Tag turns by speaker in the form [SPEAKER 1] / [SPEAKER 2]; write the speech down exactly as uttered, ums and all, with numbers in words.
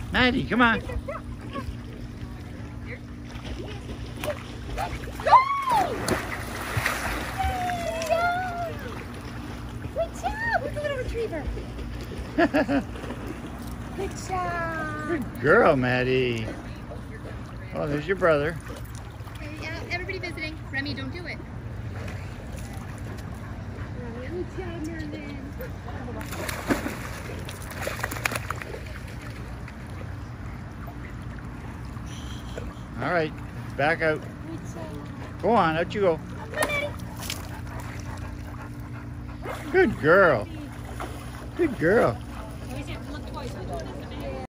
[SPEAKER 1] Maddie, come on.
[SPEAKER 2] Good job! Look at the little retriever. Good job.
[SPEAKER 1] Good girl, Maddie. Oh, there's your brother.
[SPEAKER 2] Okay, yeah, everybody visiting. Remy, don't do it. Good job, Merlin.
[SPEAKER 1] All right, back out. Go on, out you go. Good girl. Good girl.